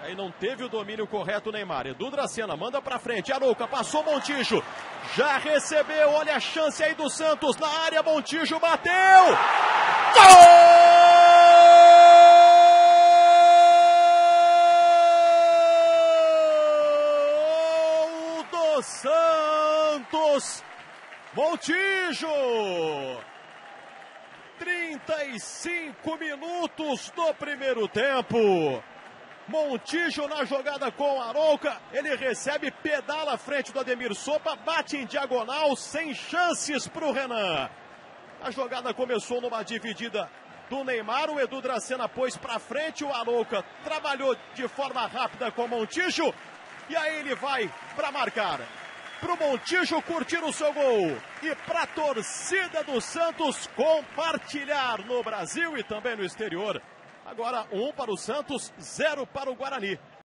Aí não teve o domínio correto o Neymar. Edu Dracena manda pra frente. Arouca passou Montijo. Já recebeu. Olha a chance aí do Santos na área. Montijo bateu. Gol do Santos. Montijo. 35 minutos do primeiro tempo. Montijo na jogada com Arouca, ele recebe, pedala à frente do Ademir Sopa, bate em diagonal, sem chances para o Renan. A jogada começou numa dividida do Neymar, o Edu Dracena pôs para frente, o Arouca trabalhou de forma rápida com o Montijo, e aí ele vai para marcar. Para o Montijo curtir o seu gol e para a torcida do Santos compartilhar no Brasil e também no exterior. Agora 1 para o Santos, 0 para o Guarani.